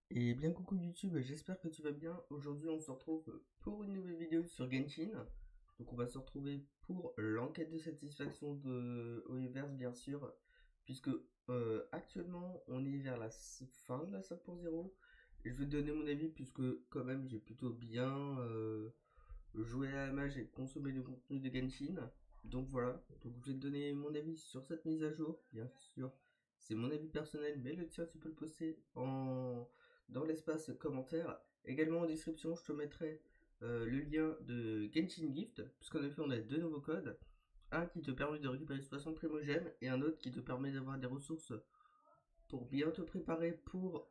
Et bien coucou YouTube, j'espère que tu vas bien. Aujourd'hui on se retrouve pour une nouvelle vidéo sur Genshin. Donc on va se retrouver pour l'enquête de satisfaction de Hoyoverse bien sûr. Puisque actuellement on est vers la fin de la 5.0. Et je vais te donner mon avis puisque quand même j'ai plutôt bien joué à la mage et consommé le contenu de Genshin. Donc voilà, donc je vais te donner mon avis sur cette mise à jour. Bien sûr, c'est mon avis personnel, mais le tien tu peux le poster dans l'espace commentaire. Également en description, je te mettrai le lien de Genshin Gift, puisqu'en effet on a deux nouveaux codes. Un qui te permet de récupérer 60 primogèmes et un autre qui te permet d'avoir des ressources pour bien te préparer pour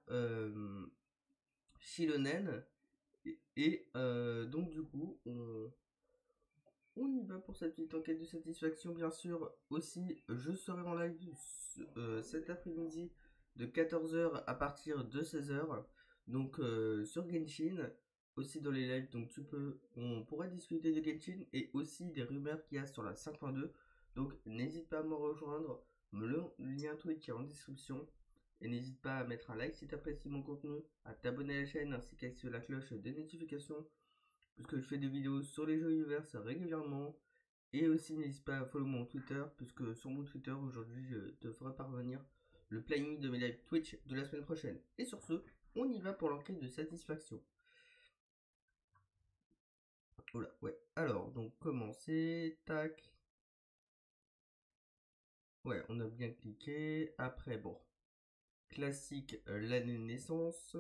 Shilonen. Et donc du coup, on y va pour cette petite enquête de satisfaction, bien sûr. Aussi, je serai en live cet après-midi de 14h à partir de 16h. Donc, sur Genshin, aussi dans les lives. Donc, on pourra discuter de Genshin et aussi des rumeurs qu'il y a sur la 5.2. Donc, n'hésite pas à me rejoindre. Le lien Twitch est en description. Et n'hésite pas à mettre un like si tu apprécies mon contenu, à t'abonner à la chaîne ainsi qu'à activer la cloche des notifications puisque je fais des vidéos sur les jeux univers régulièrement. Et aussi n'hésite pas à follow mon Twitter, puisque sur mon Twitter aujourd'hui je te ferai parvenir le planning de mes lives Twitch de la semaine prochaine. Et sur ce, on y va pour l'enquête de satisfaction. Voilà, ouais. Alors, donc commencer, tac. Ouais, on a bien cliqué. Après, bon, classique, l'année de naissance.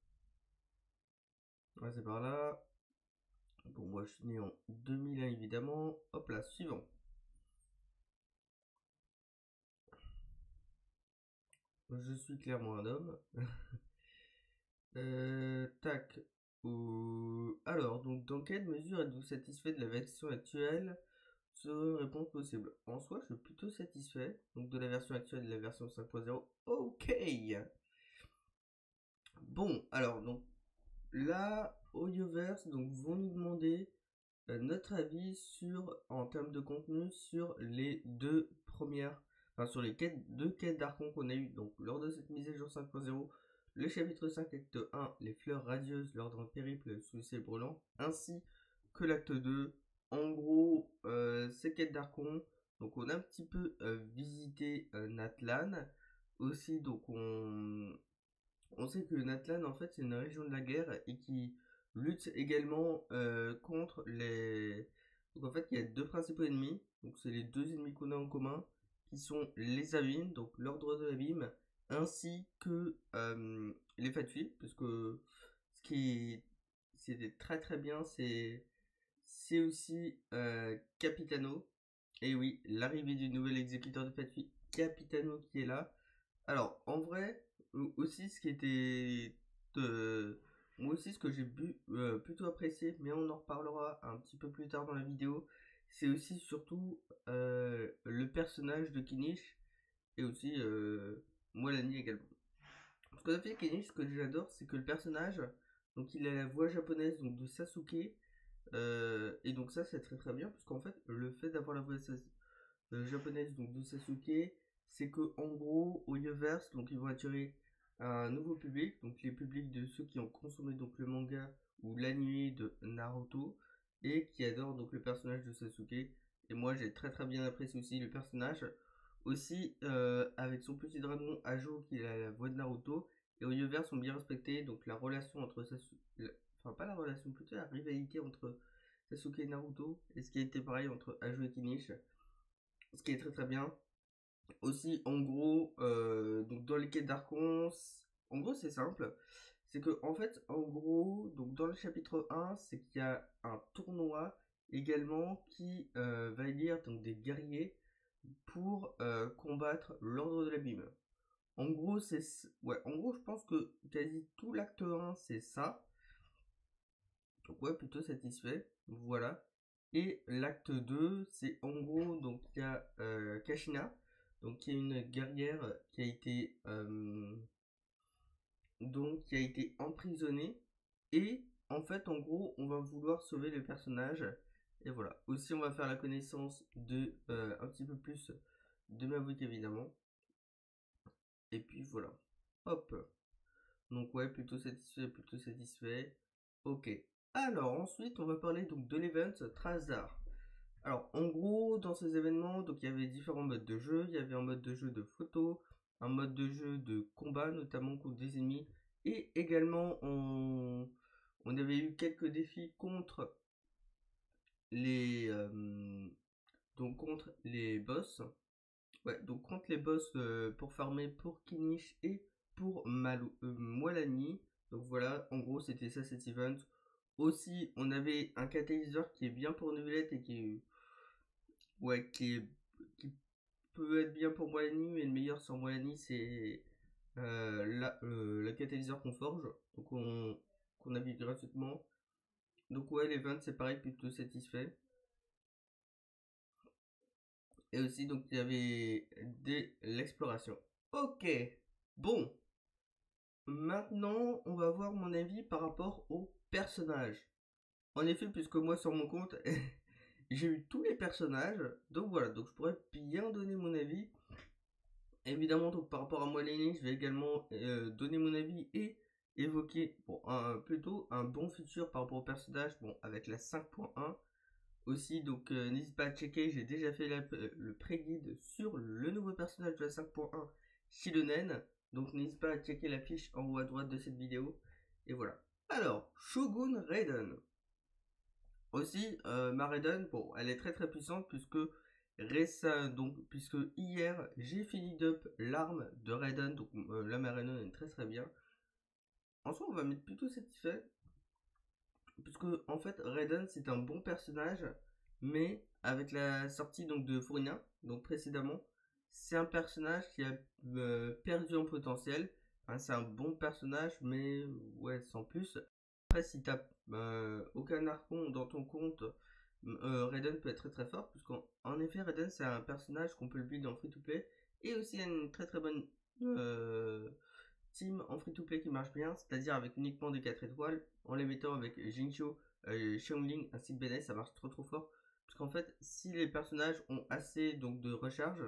Ouais, c'est par là. Bon, moi je suis né en 2001 évidemment. Hop là, suivant. Je suis clairement un homme. Tac. Alors, donc, dans quelle mesure êtes-vous satisfait de la version actuelle? Seule réponse possible. En soi, je suis plutôt satisfait. Donc, de la version actuelle de la version 5.0. Ok. Bon, alors, donc, là, Audioverse, donc, vont nous demander notre avis sur, en termes de contenu, sur les deux premières, enfin, sur les deux quêtes d'Archon qu'on a eu donc lors de cette mise à jour 5.0, le chapitre 5, acte 1, les fleurs radieuses lors d'un périple sous le ciel brûlant, ainsi que l'acte 2. En gros, ces quêtes d'Archon, donc on a un petit peu visité Natlan, aussi, donc on sait que Natlan, en fait, c'est une région de la guerre et qui lutte également contre les. Donc, en fait, il y a deux principaux ennemis. Donc, c'est les deux ennemis qu'on a en commun, qui sont les abîmes, donc l'ordre de l'abîme, ainsi que les Fatui, parce que ce qui c'était très très bien, c'est aussi Capitano. Et oui, l'arrivée du nouvel exécuteur de Fatui, Capitano, qui est là. Alors, en vrai, aussi, ce qui était. Moi aussi, ce que j'ai plutôt apprécié, mais on en reparlera un petit peu plus tard dans la vidéo, c'est aussi surtout le personnage de Kinish et aussi Moalani également. Ce qu'on a fait Kinish, ce que j'adore, c'est que le personnage, donc il a la voix japonaise donc de Sasuke, et donc ça, c'est très très bien, puisqu'en fait, le fait d'avoir la voix japonaise donc de Sasuke, c'est que en gros au Yoverse donc ils vont attirer un nouveau public, donc les publics de ceux qui ont consommé donc le manga ou l'anime de Naruto et qui adorent donc le personnage de Sasuke. Et moi j'ai très très bien apprécié aussi le personnage, aussi avec son petit dragon Ajo qui a la voix de Naruto. Et au Yoverse sont bien respectés donc la relation entre Sasuke, enfin pas la relation, plutôt la rivalité entre Sasuke et Naruto, et ce qui a été pareil entre Ajo et Kinish, ce qui est très très bien. Aussi, en gros, donc dans les quêtes d'Archon, en gros c'est simple. C'est que, en fait, en gros, donc dans le chapitre 1, c'est qu'il y a un tournoi également qui va élire donc, des guerriers pour combattre l'ordre de l'abîme. En gros, ouais, en gros, je pense que quasi tout l'acte 1, c'est ça. Donc, ouais, plutôt satisfait. Voilà. Et l'acte 2, c'est en gros, donc il y a Kashina, donc qui est une guerrière qui a été emprisonnée. Et en fait, en gros, on va vouloir sauver le personnage. Et voilà. Aussi, on va faire la connaissance de un petit peu plus de Maverick évidemment. Et puis voilà. Hop. Donc ouais, plutôt satisfait, plutôt satisfait. Ok. Alors ensuite, on va parler donc de l'event Trazar. Alors en gros, dans ces événements, donc il y avait différents modes de jeu. Il y avait un mode de jeu de photo, un mode de jeu de combat, notamment contre des ennemis. Et également, on avait eu quelques défis contre les, donc contre les boss. Ouais, donc contre les boss pour farmer pour Kinish et pour Moalani. Donc voilà, en gros c'était ça cet event. Aussi, on avait un catalyseur qui est bien pour Neuvillette et ouais, qui peut être bien pour Moalani, mais le meilleur sur Moalani c'est la catalyseur qu'on forge, donc qu'on a vu gratuitement. Donc ouais, l'event c'est pareil, plutôt satisfait. Et aussi donc il y avait de l'exploration. Ok, bon, maintenant on va voir mon avis par rapport aux personnages. En effet, puisque moi sur mon compte, j'ai eu tous les personnages, donc voilà, donc je pourrais bien donner mon avis. Évidemment, donc par rapport à moi, Lenny, je vais également donner mon avis et évoquer bon, plutôt un bon futur par rapport au personnage, bon, avec la 5.1. Aussi, donc n'hésite pas à checker, j'ai déjà fait le pré-guide sur le nouveau personnage de la 5.1, Shilonen. Donc n'hésite pas à checker la fiche en haut à droite de cette vidéo. Et voilà. Alors, Shogun Raiden. Aussi, ma Raiden, bon, elle est très très puissante puisque hier j'ai fini d'up l'arme de Raiden, donc là ma Raiden est très très bien. En soi, on va mettre plutôt satisfait, puisque en fait Raiden c'est un bon personnage, mais avec la sortie donc de Furina, donc précédemment, c'est un personnage qui a perdu en potentiel. Enfin, c'est un bon personnage, mais ouais, sans plus. Après, si t'as aucun archon dans ton compte, Raiden peut être très très fort, puisqu'en effet, Raiden c'est un personnage qu'on peut le build en free to play, et aussi il y a une très très bonne team en free to play qui marche bien, c'est-à-dire avec uniquement des 4 étoiles, en les mettant avec Jingqiu, Xiongling ainsi que Benes, ça marche trop trop fort. Parce qu'en fait, si les personnages ont assez donc de recharge,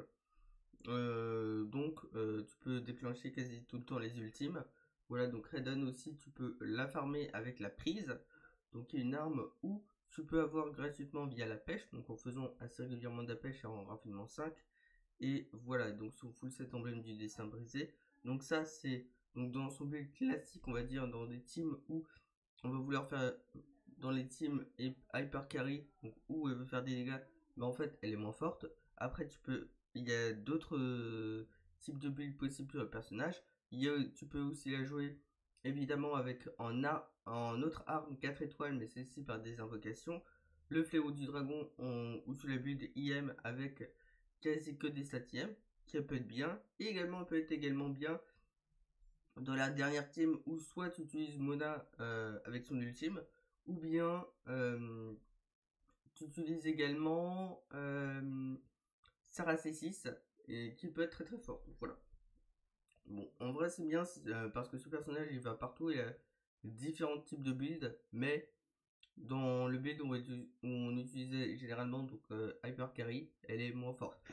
tu peux déclencher quasi tout le temps les ultimes. Voilà, donc Raiden aussi, tu peux la farmer avec la prise, donc il y a une arme où tu peux avoir gratuitement via la pêche, donc en faisant assez régulièrement de la pêche et en raffinement 5. Et voilà, donc son full set emblème du dessin brisé. Donc ça c'est donc dans son build classique, on va dire, dans des teams où on va vouloir faire dans les teams hyper carry, donc où elle veut faire des dégâts, mais en fait elle est moins forte. Après il y a d'autres types de build possibles sur le personnage. Tu peux aussi la jouer évidemment avec en autre arme 4 étoiles, mais celle-ci par des invocations. Le fléau du dragon, où tu la build IM avec quasi que des statièmes, qui peut être bien. Et également peut être également bien dans la dernière team où soit tu utilises Mona avec son ultime, ou bien tu utilises également Sarah C6 et qui peut être très très fort. Voilà. Bon, en vrai c'est bien parce que ce personnage il va partout, il a différents types de builds, mais dans le build où on utilisait généralement donc Hyper Carry, elle est moins forte.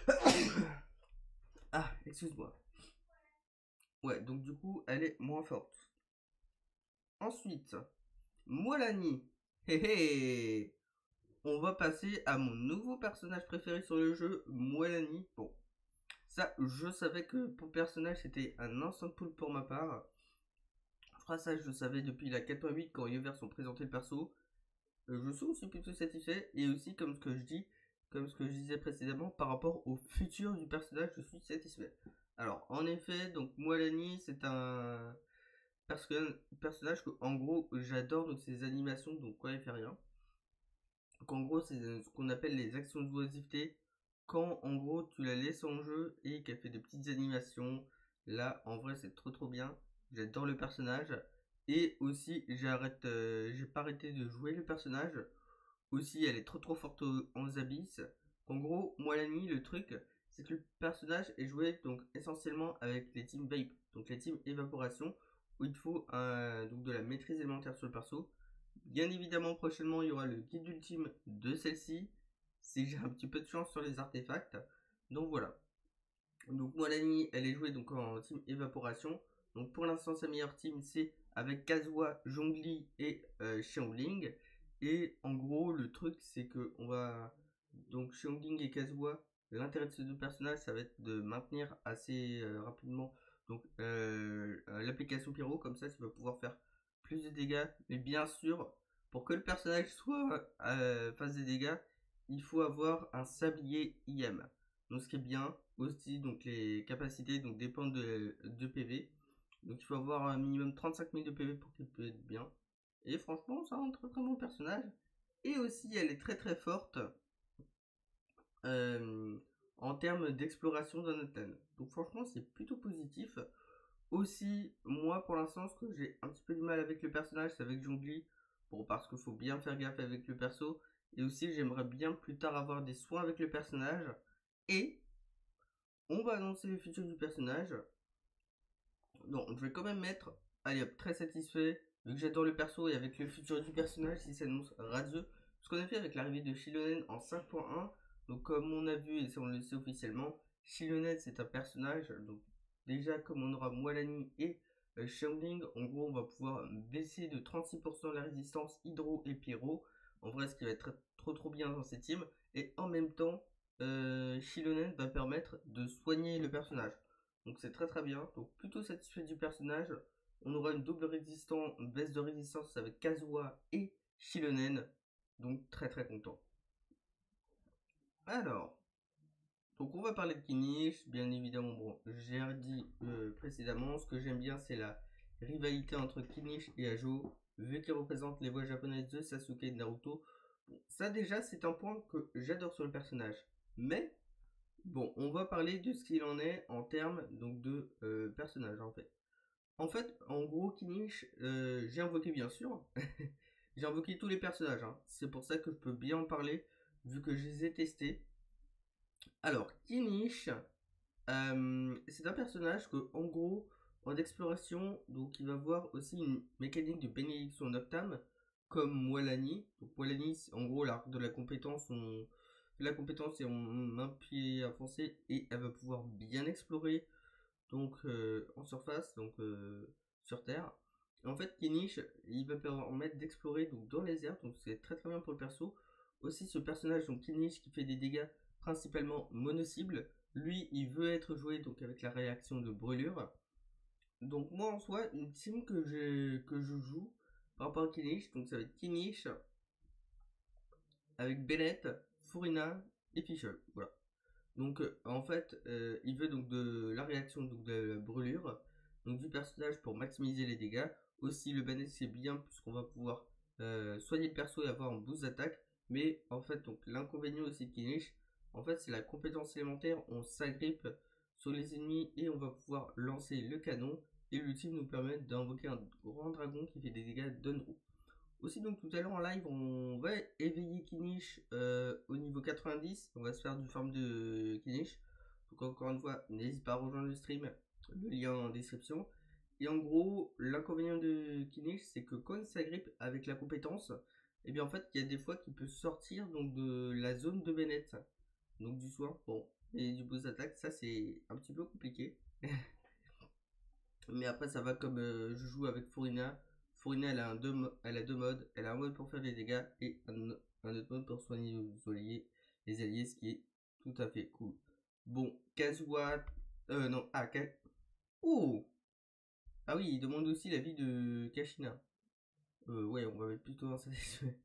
Ah, excuse-moi. Ouais, donc du coup, elle est moins forte. Ensuite, Moalani. Hé hé. On va passer à mon nouveau personnage préféré sur le jeu, Moalani. Bon, ça, je savais que pour personnage, c'était un instant pool pour ma part. Je crois ça, je le savais depuis la 4.8 quand Yoverse ont présenté le perso. Je suis aussi plutôt satisfait. Et aussi, comme ce que je disais précédemment, par rapport au futur du personnage, je suis satisfait. Alors, en effet, donc Moalani, c'est un personnage que, en gros, j'adore donc ses animations, donc quoi, il fait rien. Donc en gros, c'est ce qu'on appelle les actions d'oisiveté. Quand en gros tu la laisses en jeu et qu'elle fait des petites animations, là en vrai c'est trop trop bien. J'adore le personnage. Et aussi j'ai pas arrêté de jouer le personnage. Aussi elle est trop trop forte en abyss. En gros, moi l'ami, le truc, c'est que le personnage est joué donc essentiellement avec les teams vape, donc les teams évaporation, où il faut donc de la maîtrise élémentaire sur le perso. Bien évidemment, prochainement, il y aura le guide ultime de celle-ci, si j'ai un petit peu de chance sur les artefacts. Donc voilà. Donc moi l'ami, elle est jouée donc en team évaporation. Donc pour l'instant sa meilleure team c'est avec Kazuha, Zhongli et Xiangling. Et en gros le truc c'est que on va donc Xiangling et Kazuha, l'intérêt de ces deux personnages ça va être de maintenir assez rapidement donc l'application Pyro, comme ça tu vas pouvoir faire plus de dégâts. Mais bien sûr pour que le personnage soit fasse des dégâts, il faut avoir un sablier IM. Donc ce qui est bien aussi, donc les capacités donc dépendent de PV. Donc il faut avoir un minimum 35 000 de PV pour qu'il puisse être bien. Et franchement, ça rend très très bon personnage. Et aussi, elle est très très forte euh, en termes d'exploration d'un hôtel. Donc franchement, c'est plutôt positif. Aussi, moi pour l'instant, ce que j'ai un petit peu du mal avec le personnage, c'est avec Zhongli. Bon, parce qu'il faut bien faire gaffe avec le perso. Et aussi, j'aimerais bien plus tard avoir des soins avec le personnage. Et on va annoncer le futur du personnage. Donc, je vais quand même mettre, allez hop, très satisfait, vu que j'adore le perso et avec le futur du personnage, si ça s'annonce radieux. Ce qu'on a fait avec l'arrivée de Shilonen en 5.1, donc comme on a vu et ça on le sait officiellement, Shilonen c'est un personnage, donc déjà comme on aura Moalani et Xiangling, en gros on va pouvoir baisser de 36% la résistance hydro et pyro, en vrai ce qui va être trop bien dans cette team, et en même temps, Shilonen va permettre de soigner le personnage. Donc c'est très très bien. Donc plutôt satisfait du personnage. On aura une double résistance, une baisse de résistance avec Kazuha et Shilonen. Donc très très content. Alors, donc on va parler de Kinish. Bien évidemment, bon, j'ai dit précédemment, ce que j'aime bien c'est la rivalité entre Kinish et Ajo. Vu qu'il représente les voix japonaises de Sasuke et de Naruto. Bon, ça déjà c'est un point que j'adore sur le personnage. Mais bon, on va parler de ce qu'il en est en termes donc de personnage en fait. En fait, en gros, Kinish, j'ai invoqué bien sûr. J'ai invoqué tous les personnages, hein. C'est pour ça que je peux bien en parler, vu que je les ai testés. Alors, Kinish, c'est un personnage que, en gros, en exploration, donc il va avoir aussi une mécanique de bénédiction noctame, comme Moalani. Donc Moalani, en gros, l'arc de la compétence, la compétence est en un pied avancé et elle va pouvoir bien explorer donc en surface, donc sur Terre. Et en fait, Kinish, il va permettre d'explorer donc dans les airs, donc c'est très très bien pour le perso. Aussi, ce personnage, donc Kinish, qui fait des dégâts principalement mono-cibles, lui, il veut être joué donc avec la réaction de brûlure. Donc moi en soi, une team que je joue par rapport à Kinish, donc ça va être Kinish avec Bennett, Furina et Fischl. Voilà. Donc en fait, il veut donc de la réaction donc de la brûlure, donc du personnage pour maximiser les dégâts. Aussi le Bennett c'est bien puisqu'on va pouvoir soigner le perso et avoir un boost d'attaque. Mais en fait donc l'inconvénient aussi de Kinish, en fait c'est la compétence élémentaire, on s'agrippe sur les ennemis et on va pouvoir lancer le canon. Et l'ultime nous permet d'invoquer un grand dragon qui fait des dégâts d'Undraw. Aussi donc tout à l'heure en live on va éveiller Kinish au niveau 90. On va se faire du farm de Kinish. Donc encore une fois n'hésite pas à rejoindre le stream. Le lien en description. Et en gros l'inconvénient de Kinish c'est que quand il s'agrippe avec la compétence, et bien en fait il y a des fois qu'il peut sortir donc de la zone de Bennett. Donc du soin. Bon. Et du boost d'attaque ça c'est un petit peu compliqué. Mais après, ça va comme je joue avec Furina. Furina, elle a deux modes. Elle a un mode pour faire des dégâts et un autre mode pour soigner les alliés, ce qui est tout à fait cool. Bon, Kazuha. Non, oh! Ah oui, il demande aussi l'avis de Kashina. Ouais, on va mettre plutôt insatisfait.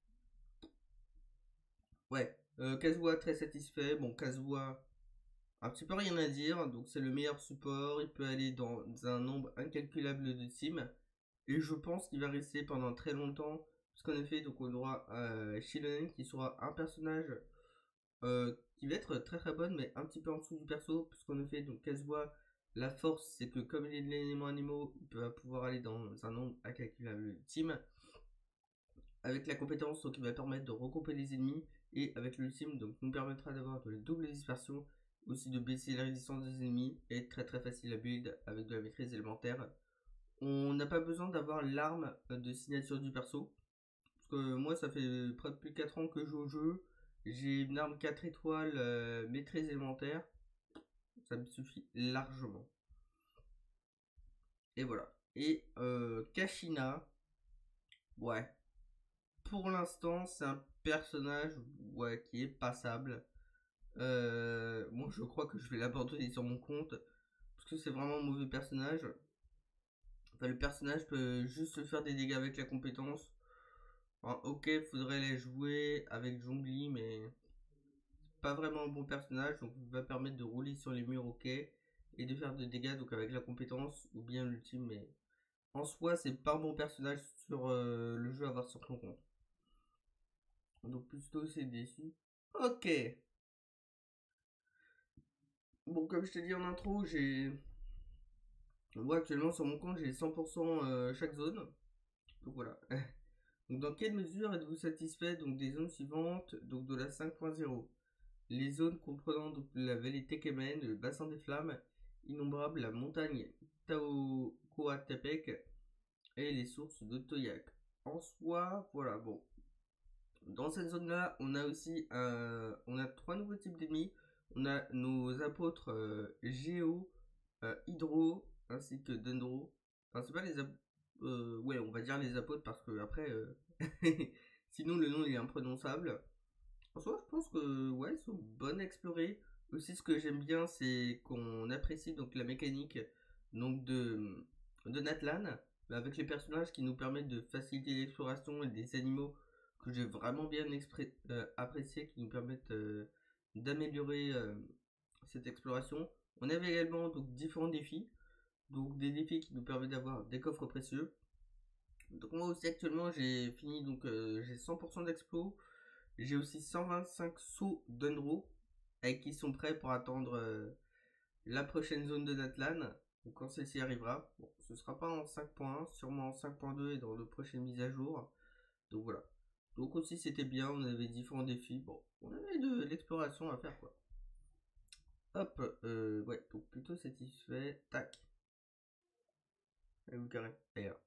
Ouais, Kazuha très satisfait. Bon, Kazuha, un petit peu rien à dire. Donc, c'est le meilleur support. Il peut aller dans un nombre incalculable de teams. Et je pense qu'il va rester pendant très longtemps. Parce qu'en effet, donc on aura Shilonen qui sera un personnage qui va être très très bonne, mais un petit peu en dessous du perso. Puisqu'en effet, donc Kazuha, la force, c'est que comme il est de l'élément animaux, il va pouvoir aller dans un nombre incalculable de team. Avec la compétence, donc il va permettre de regrouper les ennemis. Et avec l'ultime, donc nous permettra d'avoir de la double dispersion. Aussi de baisser la résistance des ennemis. Et très très facile à build avec de la maîtrise élémentaire. On n'a pas besoin d'avoir l'arme de signature du perso. Parce que moi, ça fait près de plus de 4 ans que je joue au jeu. J'ai une arme 4 étoiles maîtrise élémentaire. Ça me suffit largement. Et voilà. Et Kashina, ouais. Pour l'instant, c'est un personnage ouais, qui est passable. Moi, je crois que je vais l'abandonner sur mon compte. Parce que c'est vraiment un mauvais personnage. Enfin, le personnage peut juste faire des dégâts avec la compétence. Enfin, ok, faudrait les jouer avec Zhongli, mais pas vraiment un bon personnage. Donc, il va permettre de rouler sur les murs, ok. Et de faire des dégâts donc avec la compétence ou bien l'ultime. Mais en soi, c'est pas un bon personnage sur le jeu à avoir sur ton compte. Donc, plutôt, c'est déçu. Ok. Bon, comme je t'ai dit en intro, moi actuellement sur mon compte, j'ai 100% chaque zone. Donc voilà. Donc dans quelle mesure êtes-vous satisfait donc des zones suivantes donc de la 5.0? Les zones comprenant donc la vallée Tekemen, le bassin des flammes, innombrables, la montagne Taokoatepec et les sources de Toyak. En soi, voilà, bon. Dans cette zone-là, on a aussi on a trois nouveaux types d'ennemis. On a nos apôtres Géo, Hydro, ainsi que Dendro. Enfin, c'est pas les ouais, on va dire les apôtres parce que après, sinon le nom il est imprononçable. En soi, je pense que ouais, ils sont bonnes à explorer. Aussi, ce que j'aime bien, c'est qu'on apprécie donc la mécanique donc de Natlan, avec les personnages qui nous permettent de faciliter l'exploration et des animaux que j'ai vraiment bien apprécié, qui nous permettent d'améliorer cette exploration. On avait également donc différents défis, donc des défis qui nous permettent d'avoir des coffres précieux. Donc moi aussi actuellement j'ai fini donc j'ai 100% d'explo. J'ai aussi 125 sauts d'Unro avec qui sont prêts pour attendre la prochaine zone de Natlan. Donc quand celle-ci arrivera, bon, ce sera pas en 5.1, sûrement en 5.2 et dans de prochaines mises à jour. Donc voilà. Donc aussi c'était bien, on avait différents défis. Bon, on avait de l'exploration à faire quoi. Hop, ouais, donc plutôt satisfait. Tac. Allez, vous carré. D'ailleurs.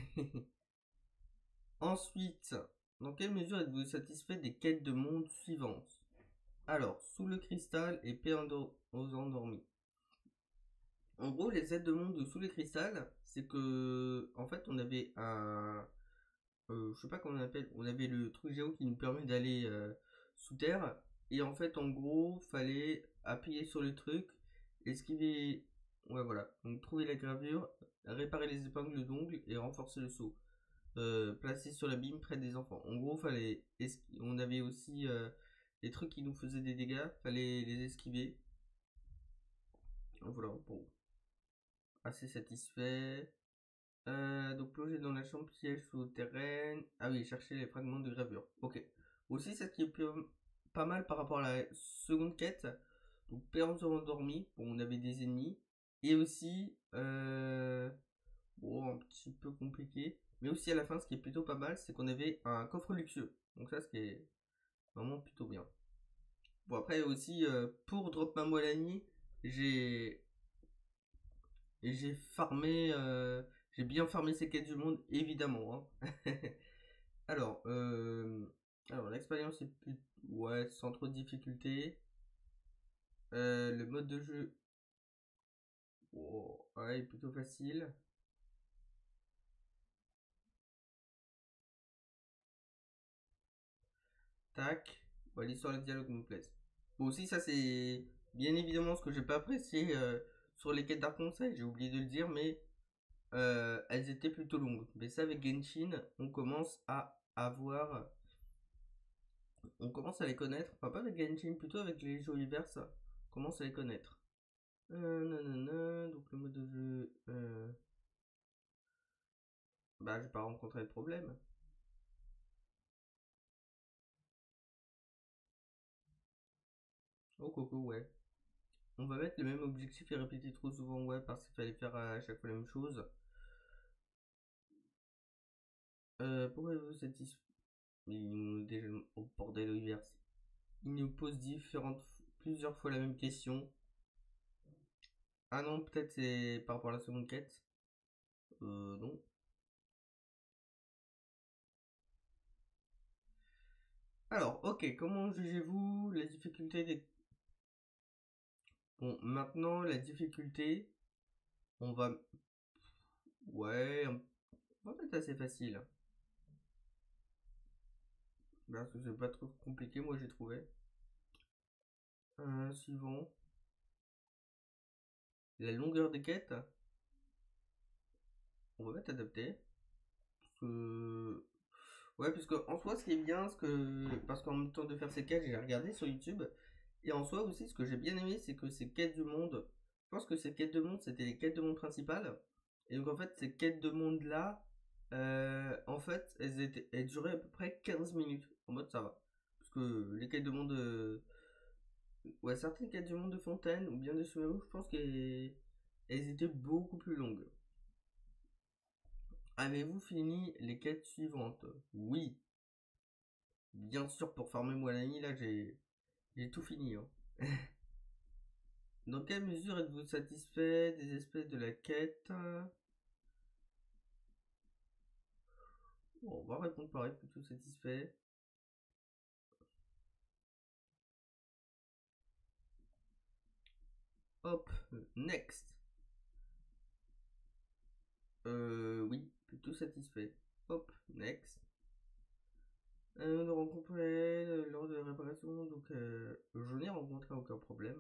Ensuite, dans quelle mesure êtes-vous satisfait des quêtes de monde suivantes? Alors, sous le cristal et paix aux endormis. En gros, les aides de monde de sous les cristals, c'est que, en fait, on avait un, je sais pas comment on appelle, on avait le truc géo qui nous permet d'aller sous terre, et en fait, en gros, fallait appuyer sur le truc, esquiver, ouais voilà, donc trouver la gravure, réparer les épingles d'ongles et renforcer le saut. Placé sur l'abîme près des enfants. En gros, on avait aussi des trucs qui nous faisaient des dégâts, fallait les esquiver. Voilà, bon, assez satisfait. Donc plonger dans la chambre piège souterraine. Ah oui, chercher les fragments de gravure. Ok. Aussi, ce qui est pas mal par rapport à la seconde quête. Donc perdre endormi. Bon, on avait des ennemis. Et aussi, bon, un petit peu compliqué. Mais aussi à la fin, ce qui est plutôt pas mal, c'est qu'on avait un coffre luxueux. Donc ça, ce qui est vraiment plutôt bien. Bon, après aussi, pour Drop ma Molani, j'ai j'ai farmé, j'ai bien farmé ces quêtes du monde, évidemment. Hein. alors, alors l'expérience est plus, ouais, sans trop de difficultés. Le mode de jeu, oh, ouais, est plutôt facile. Tac. Bon, l'histoire et le dialogue me plaisent. Bon, aussi, ça, c'est bien évidemment ce que j'ai pas apprécié sur les quêtes d'Arc Conseil, j'ai oublié de le dire, mais elles étaient plutôt longues. Mais ça, avec Genshin, on commence à avoir. On commence à les connaître. Enfin, pas avec Genshin, plutôt avec les jeux Universe. On commence à les connaître. Nanana, donc le mode de jeu. Bah, j'ai pas rencontré de problème. Oh, coco, ouais. On va mettre le même objectif et répéter trop souvent, ouais, parce qu'il fallait faire à chaque fois la même chose. Pourquoi vous satisfait? Il nous déjà au bordel univers. Il nous pose plusieurs fois la même question. Ah non, peut-être c'est par rapport à la seconde quête. Non. Alors, ok, comment jugez-vous la difficulté des... Bon, maintenant, la difficulté, on va... Ouais, en fait assez facile. Parce que c'est pas trop compliqué, moi j'ai trouvé. Suivant. La longueur des quêtes. On va mettre adapté. Parce que... Ouais, parce que en soi, ce qui est bien, parce qu'en même temps de faire ces quêtes, j'ai regardé sur YouTube. Et en soi aussi, ce que j'ai bien aimé, c'est que ces quêtes du monde, je pense que ces quêtes de monde, c'était les quêtes de monde principales. Et donc en fait, ces quêtes de monde là, en fait, elles duraient à peu près 15 minutes. En mode ça va. Parce que les quêtes de monde, ouais, certaines quêtes du monde de Fontaine ou bien de Sumeru, je pense qu'elles étaient beaucoup plus longues. Avez-vous fini les quêtes suivantes? Oui, bien sûr, pour farmer Moalani, là j'ai tout fini, hein. Dans quelle mesure êtes-vous satisfait des espèces de la quête? Bon, on va répondre pareil, plutôt satisfait. Hop, next. Oui, plutôt satisfait. Hop, next. De rencontrer lors de la réparation, donc je n'ai rencontré aucun problème.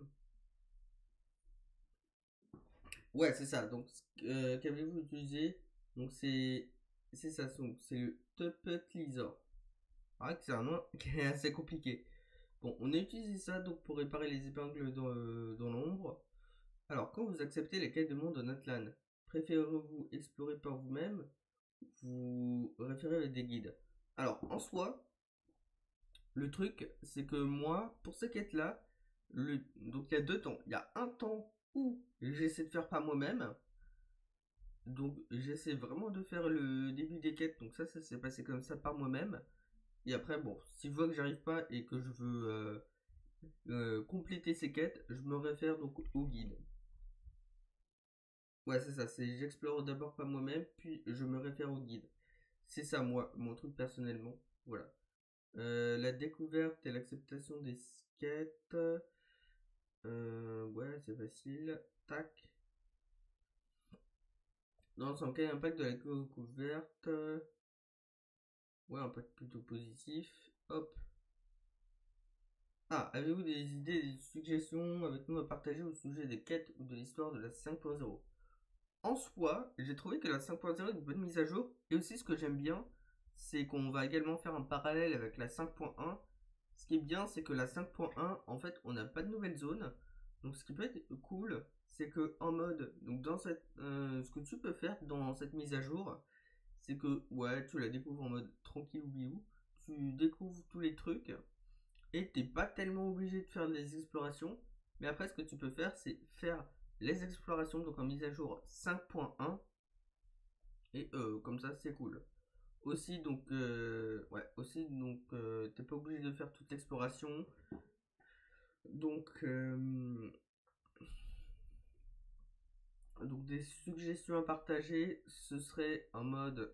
Ouais, c'est ça. Donc, qu'avez-vous utilisé? Donc, c'est ça. Donc, c'est le Tuppetlisor. Ah, que c'est un nom qui est assez compliqué. Bon, on a utilisé ça donc pour réparer les épingles dans l'ombre. Alors, quand vous acceptez les quêtes de monde en Atlan, préférez-vous explorer par vous-même? Vous référez avec des guides. Alors, en soi, le truc, c'est que moi, pour ces quêtes-là, donc il y a deux temps. Il y a un temps où j'essaie de faire par moi-même. Donc j'essaie vraiment de faire le début des quêtes. Donc ça s'est passé comme ça par moi-même. Et après, bon, si je vois que j'arrive pas et que je veux compléter ces quêtes, je me réfère donc au guide. Ouais, c'est ça. C'est j'explore d'abord par moi-même, puis je me réfère au guide. C'est ça, moi, mon truc personnellement. Voilà. La découverte et l'acceptation des quêtes. Ouais, c'est facile. Tac. Dans son cas, impact de la découverte. Ouais, impact plutôt positif. Hop. Ah, avez-vous des idées, des suggestions avec nous à partager au sujet des quêtes ou de l'histoire de la 5.0? En soi, j'ai trouvé que la 5.0 est une bonne mise à jour. Et aussi, ce que j'aime bien, c'est qu'on va également faire un parallèle avec la 5.1. Ce qui est bien, c'est que la 5.1, en fait, on n'a pas de nouvelle zone. Donc, ce qui peut être cool, c'est que en mode, donc ce que tu peux faire dans cette mise à jour, c'est que ouais, tu la découvres en mode tranquille ou biou. Tu découvres tous les trucs et t'es pas tellement obligé de faire des explorations. Mais après, ce que tu peux faire, c'est faire les explorations donc en mise à jour 5.1 et comme ça, c'est cool. Aussi donc t'es pas obligé de faire toute l'exploration. Donc donc des suggestions à partager, ce serait en mode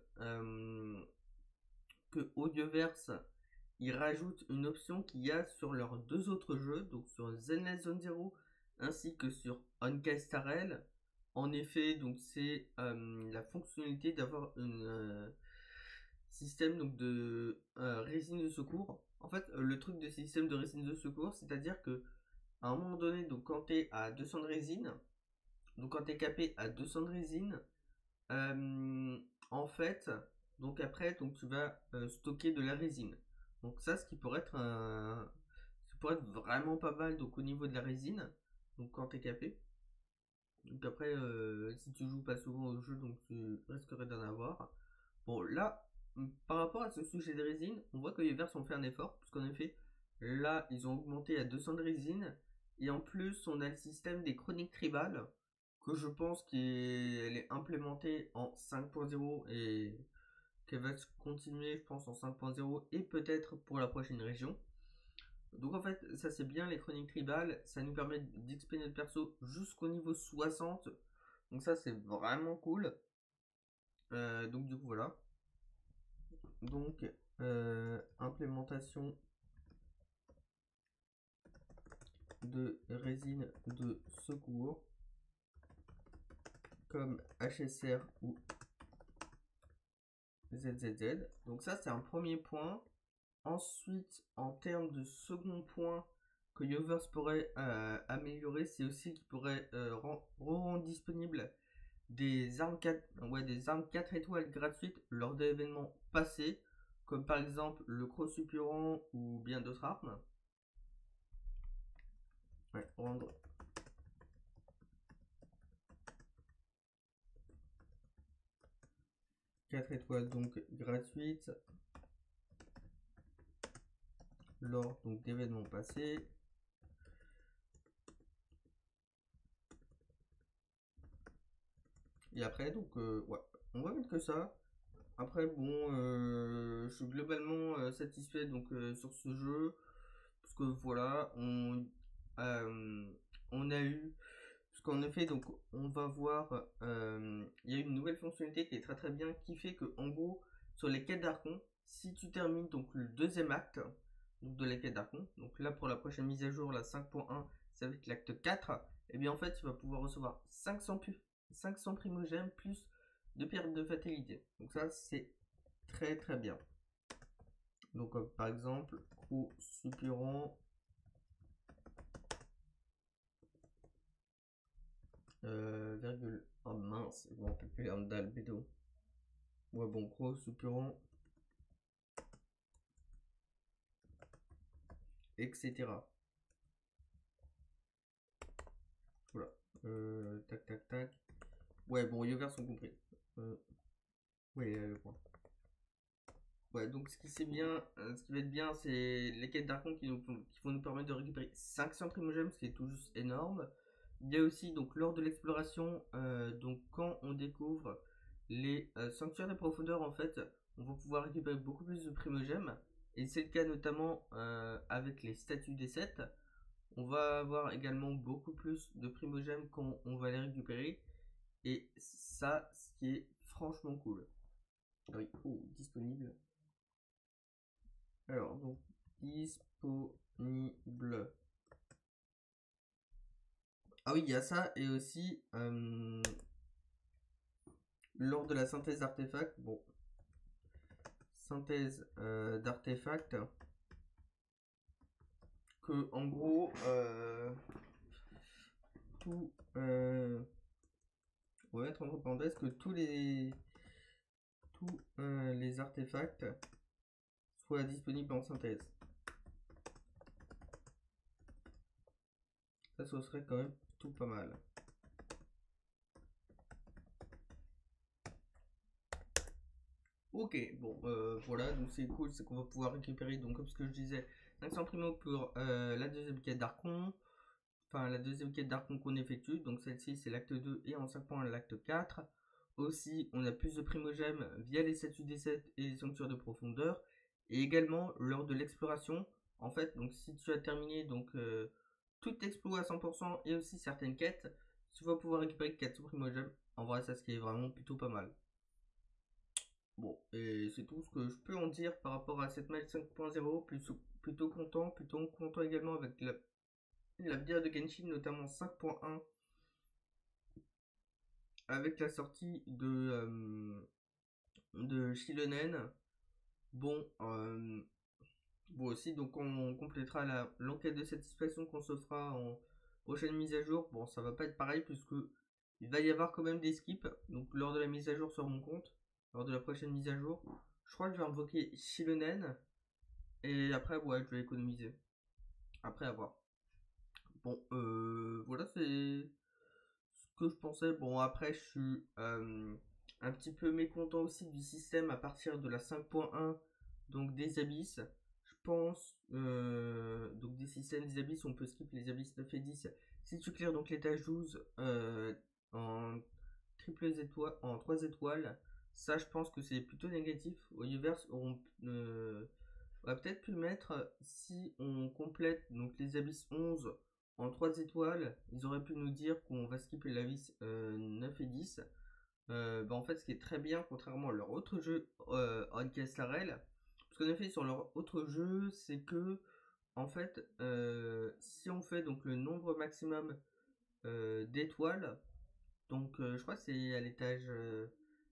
que Audioverse ils rajoutent une option qu'il y a sur leurs deux autres jeux, donc sur Zenless Zone Zero ainsi que sur Honkai Star Rail. En effet, donc c'est la fonctionnalité d'avoir un système donc de résine de secours. En fait, le truc de système de résine de secours, c'est-à-dire que à un moment donné, donc quand tu es à 200 de résine, donc quand tu es capé à 200 de résine, euh, en fait, donc après, donc tu vas stocker de la résine. Donc ça, ce qui pourrait être vraiment pas mal donc au niveau de la résine. Donc quand t'es capé. Donc après, si tu joues pas souvent au jeu, donc tu risquerais d'en avoir. Bon là, par rapport à ce sujet de résine, on voit que les verts ont fait un effort, puisqu'en effet, là, ils ont augmenté à 200 de résine. Et en plus, on a le système des chroniques tribales, que je pense qu'elle est implémentée en 5.0 et qu'elle va continuer, je pense, en 5.0 et peut-être pour la prochaine région. Donc en fait, ça c'est bien les chroniques tribales, ça nous permet d'XP notre perso jusqu'au niveau 60. Donc ça c'est vraiment cool. Donc du coup voilà. Donc implémentation de résine de secours comme HSR ou ZZZ. Donc ça, c'est un premier point. Ensuite, en termes de second point que Yovers pourrait améliorer, c'est aussi qu'il pourrait rendre disponible des armes 4, ouais, des armes 4 étoiles gratuites lors d'événements passés, comme par exemple le Croc Suppurant ou bien d'autres armes. Ouais, rendre 4 étoiles donc gratuites lors donc d'événements passés. Et après, donc, ouais, on va mettre que ça. Après, bon, je suis globalement satisfait donc sur ce jeu. Parce que voilà, on a eu. Parce qu'en effet, donc, on va voir. Il y a une nouvelle fonctionnalité qui est très très bien. Qui fait que, en gros, sur les quêtes d'Archon, si tu termines donc le deuxième acte donc, de la quête d'Archon, donc là pour la prochaine mise à jour, la 5.1, ça va être l'acte 4. Et bien en fait, tu vas pouvoir recevoir 500 primogèmes plus de pierres de fatalité. Donc ça, c'est très très bien. Donc par exemple, Croc Suppurant, virgule, oh mince, je m'en rappelle plus d'albédo. Ouais bon, Croc Suppurant, etc. Voilà. Tac tac tac. Ouais bon, les gars sont compris. Ouais, le point. Ouais, donc ce qui va être bien, c'est les quêtes d'Archon qui vont nous permettre de récupérer 500 primogèmes, ce qui est tout juste énorme. Il y a aussi, donc, lors de l'exploration, donc, quand on découvre les sanctuaires des profondeurs, en fait, on va pouvoir récupérer beaucoup plus de primogèmes. Et c'est le cas notamment avec les statues des 7. On va avoir également beaucoup plus de primogèmes quand on va les récupérer. Et ça, ce qui est franchement cool. Ah oui, oh, disponible. Alors, donc, disponible. Ah oui, il y a ça, et aussi, lors de la synthèse d'artefacts, bon, synthèse d'artefacts, que en gros, tout, on va mettre entre parenthèses que tous les artefacts soient disponibles en synthèse. Ça, ce serait quand même tout pas mal. Ok, bon, voilà, donc c'est cool, c'est qu'on va pouvoir récupérer, donc comme ce que je disais, 500 primo pour la deuxième quête d'Archon, enfin la deuxième quête d'Archon qu'on effectue, donc celle-ci c'est l'acte 2 et en 5 points l'acte 4. Aussi, on a plus de primogèmes via les statues des 7 et les sanctuaires de profondeur, et également lors de l'exploration, en fait, donc si tu as terminé donc tout exploit à 100% et aussi certaines quêtes, tu vas pouvoir récupérer 400 primogèmes, en vrai ça ce qui est vraiment plutôt pas mal. Bon, et c'est tout ce que je peux en dire par rapport à cette match 5.0. Plutôt content également avec l'avenir de Genshin, notamment 5.1, avec la sortie de Shilonen. Bon, bon aussi, donc on complétera l'enquête de satisfaction qu'on se fera en prochaine mise à jour. Bon, ça va pas être pareil puisque il va y avoir quand même des skips. Donc lors de la mise à jour sur mon compte, lors de la prochaine mise à jour, je crois que je vais invoquer Shilonen. Et après, ouais, je vais économiser. Après avoir. Bon, voilà, c'est ce que je pensais. Bon, après, je suis un petit peu mécontent aussi du système à partir de la 5.1, donc des abysses. Je pense, donc des systèmes des abysses, on peut skip les abysses 9 et 10. Si tu clears donc l'étage 12 en triple étoile, en 3 étoiles, ça je pense que c'est plutôt négatif. Universe auront on va peut-être pu mettre, si on complète donc les abysses 11 en 3 étoiles, ils auraient pu nous dire qu'on va skipper l'abysse 9 et 10. Bah en fait, ce qui est très bien, contrairement à leur autre jeu, Outcast Larel, parce qu'en effet, sur leur autre jeu, c'est que, en fait, si on fait donc le nombre maximum d'étoiles, donc je crois que c'est à l'étage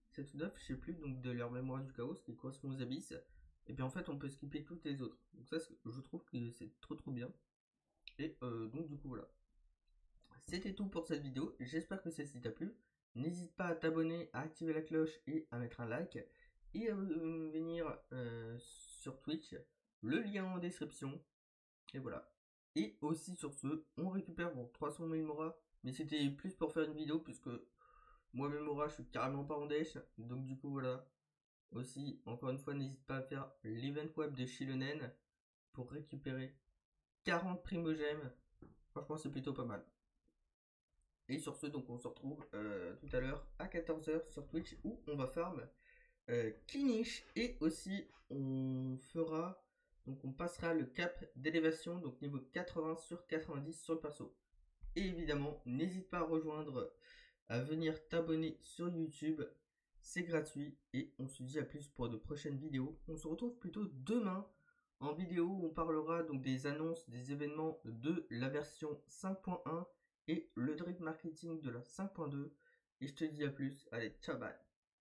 cette œuf, je sais plus, donc de leur mémoire du chaos qui correspond aux abysses. Et puis en fait, on peut skipper toutes les autres. Donc ça, je trouve que c'est trop bien. Et donc du coup, voilà. C'était tout pour cette vidéo. J'espère que celle-ci t'a plu. N'hésite pas à t'abonner, à activer la cloche et à mettre un like. Et à venir sur Twitch. Le lien en description. Et voilà. Et aussi sur ce, on récupère 300 000 Mora. Mais c'était plus pour faire une vidéo puisque moi-même Mora, je suis carrément pas en dèche. Donc du coup, voilà. Aussi, encore une fois, n'hésite pas à faire l'event web de Shilonen pour récupérer 40 primogèmes. Franchement, c'est plutôt pas mal. Et sur ce, donc on se retrouve tout à l'heure à 14h sur Twitch où on va farm Kinish. Et aussi, on fera, donc on passera le cap d'élévation, donc niveau 80 sur 90 sur le perso. Et évidemment, n'hésite pas à rejoindre, à venir t'abonner sur YouTube. C'est gratuit et on se dit à plus pour de prochaines vidéos. On se retrouve plutôt demain en vidéo où on parlera donc des annonces des événements de la version 5.1 et le drip marketing de la 5.2. Et je te dis à plus. Allez, ciao, bye.